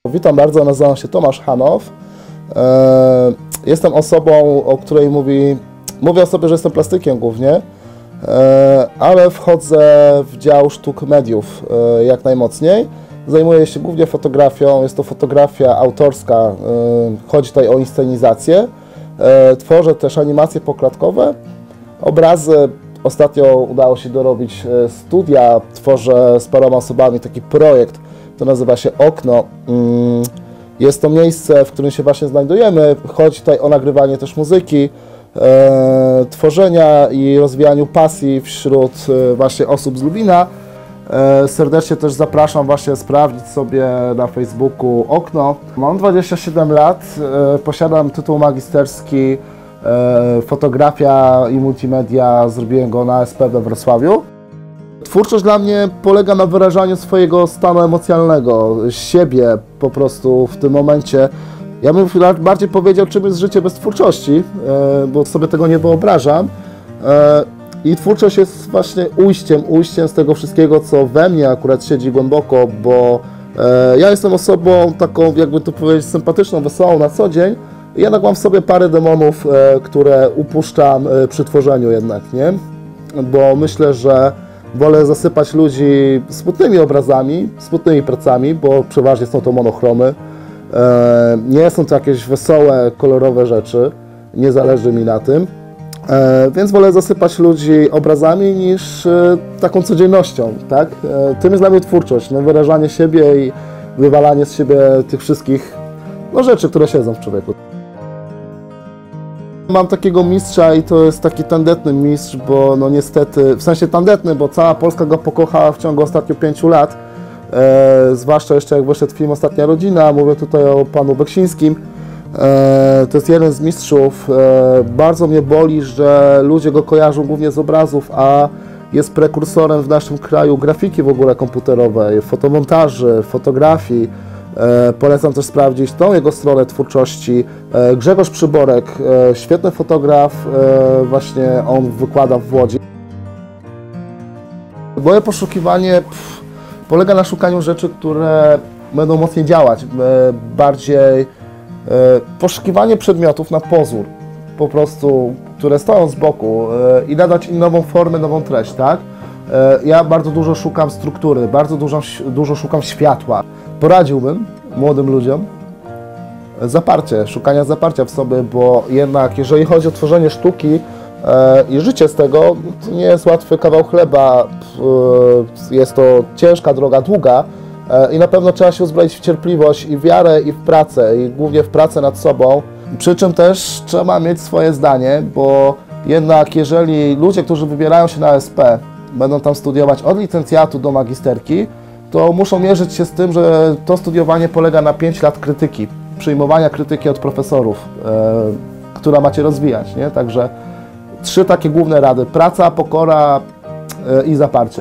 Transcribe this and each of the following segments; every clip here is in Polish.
Witam bardzo, nazywam się Tomasz Hanow. Jestem osobą, o której mówię o sobie, że jestem plastykiem głównie, ale wchodzę w dział sztuk mediów jak najmocniej. Zajmuję się głównie fotografią, jest to fotografia autorska, chodzi tutaj o inscenizację. Tworzę też animacje poklatkowe, obrazy. Ostatnio udało się dorobić studia, tworzę z paroma osobami taki projekt, to nazywa się Okno. Jest to miejsce, w którym się właśnie znajdujemy. Chodzi tutaj o nagrywanie też muzyki, tworzenia i rozwijaniu pasji wśród właśnie osób z Lubina. Serdecznie też zapraszam właśnie sprawdzić sobie na Facebooku Okno. Mam 27 lat, posiadam tytuł magisterski fotografia i multimedia, zrobiłem go na SP we Wrocławiu. Twórczość dla mnie polega na wyrażaniu swojego stanu emocjonalnego, siebie po prostu w tym momencie. Ja bym bardziej powiedział, czym jest życie bez twórczości, bo sobie tego nie wyobrażam. I twórczość jest właśnie ujściem z tego wszystkiego, co we mnie akurat siedzi głęboko, bo ja jestem osobą taką, jakby to powiedzieć, sympatyczną, wesołą na co dzień. Jednak mam w sobie parę demonów, które upuszczam przy tworzeniu jednak, nie? Bo myślę, że wolę zasypać ludzi smutnymi obrazami, smutnymi pracami, bo przeważnie są to monochromy. Nie są to jakieś wesołe, kolorowe rzeczy, nie zależy mi na tym. Więc wolę zasypać ludzi obrazami niż taką codziennością, tak? Tym jest dla mnie twórczość, no, wyrażanie siebie i wywalanie z siebie tych wszystkich rzeczy, które siedzą w człowieku. Mam takiego mistrza i to jest taki tandetny mistrz, bo no niestety, w sensie tandetny, bo cała Polska go pokochała w ciągu ostatnich 5 lat. Zwłaszcza jeszcze jak wyszedł film Ostatnia Rodzina, mówię tutaj o panu Beksińskim. To jest jeden z mistrzów. Bardzo mnie boli, że ludzie go kojarzą głównie z obrazów, a jest prekursorem w naszym kraju grafiki w ogóle komputerowej, fotomontaży, fotografii. Polecam też sprawdzić tą jego stronę twórczości. Grzegorz Przyborek, świetny fotograf, właśnie on wykłada w Łodzi. Moje poszukiwanie polega na szukaniu rzeczy, które będą mocniej działać, bardziej poszukiwanie przedmiotów na pozór, po prostu, które stoją z boku i nadać im nową formę, nową treść, tak? Ja bardzo dużo szukam struktury, bardzo dużo szukam światła. Poradziłbym młodym ludziom szukania zaparcia w sobie, bo jednak jeżeli chodzi o tworzenie sztuki i życie z tego, to nie jest łatwy kawał chleba, jest to ciężka droga, długa i na pewno trzeba się uzbroić w cierpliwość i wiarę i w pracę, i głównie w pracę nad sobą, przy czym też trzeba mieć swoje zdanie, bo jednak jeżeli ludzie, którzy wybierają się na SP, będą tam studiować od licencjatu do magisterki, to muszą mierzyć się z tym, że to studiowanie polega na 5 lat krytyki, przyjmowania krytyki od profesorów, która macie rozwijać, nie? Także 3 takie główne rady: praca, pokora i zaparcie.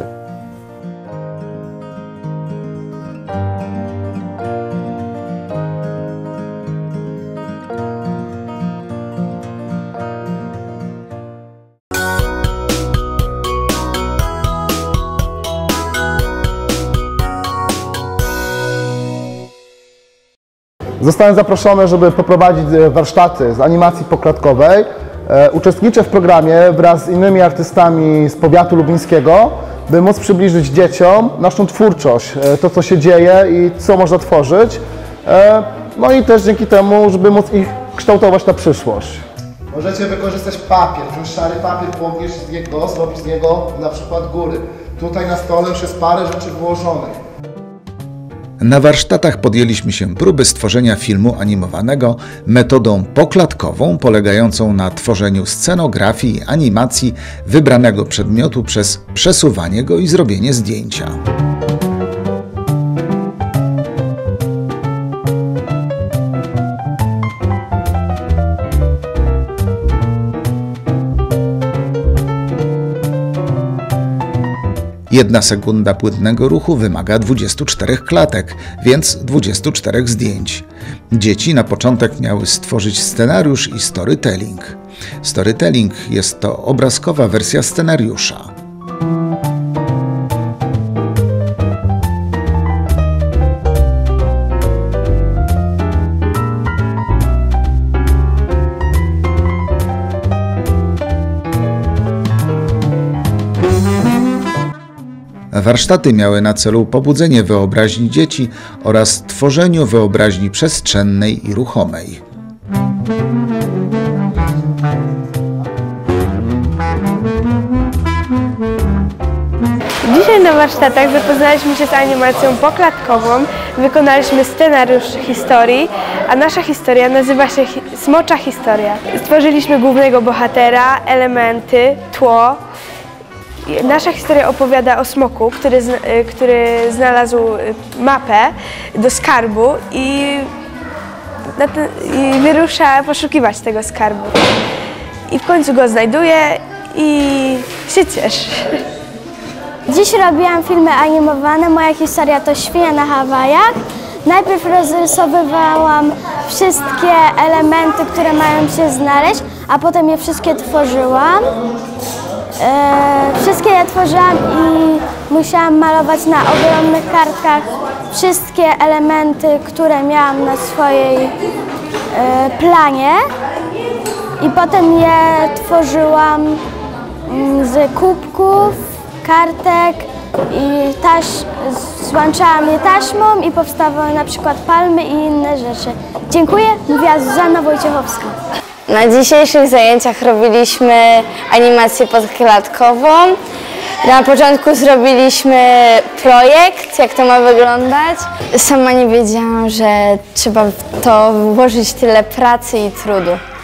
Zostałem zaproszony, żeby poprowadzić warsztaty z animacji poklatkowej. Uczestniczę w programie wraz z innymi artystami z powiatu lubińskiego, by móc przybliżyć dzieciom naszą twórczość, to co się dzieje i co można tworzyć. No i też dzięki temu, żeby móc ich kształtować na przyszłość. Możecie wykorzystać papier, wziąć szary papier, pognieść z niego, zrobić z niego na przykład góry. Tutaj na stole już jest parę rzeczy włożonych. Na warsztatach podjęliśmy się próby stworzenia filmu animowanego metodą poklatkową polegającą na tworzeniu scenografii i animacji wybranego przedmiotu przez przesuwanie go i zrobienie zdjęcia. Jedna sekunda płynnego ruchu wymaga 24 klatek, więc 24 zdjęć. Dzieci na początek miały stworzyć scenariusz i storytelling. Storytelling jest to obrazkowa wersja scenariusza. Warsztaty miały na celu pobudzenie wyobraźni dzieci oraz tworzeniu wyobraźni przestrzennej i ruchomej. Dzisiaj na warsztatach zapoznaliśmy się z animacją poklatkową, wykonaliśmy scenariusz historii, a nasza historia nazywa się Smocza Historia. Stworzyliśmy głównego bohatera, elementy, tło. Nasza historia opowiada o smoku, który znalazł mapę do skarbu i wyrusza poszukiwać tego skarbu. I w końcu go znajduje i się cieszy. Dziś robiłam filmy animowane. Moja historia to Świnia na Hawajach. Najpierw rozrysowywałam wszystkie elementy, które mają się znaleźć, a potem je wszystkie tworzyłam. Wszystkie je tworzyłam i musiałam malować na ogromnych kartkach wszystkie elementy, które miałam na swojej planie. I potem je tworzyłam z kubków, kartek i złączałam je taśmą i powstawały na przykład palmy i inne rzeczy. Dziękuję, mówiła Zuzanna Wojciechowska. Na dzisiejszych zajęciach robiliśmy animację podklatkową. Na początku zrobiliśmy projekt, jak to ma wyglądać. Sama nie wiedziałam, że trzeba w to włożyć tyle pracy i trudu.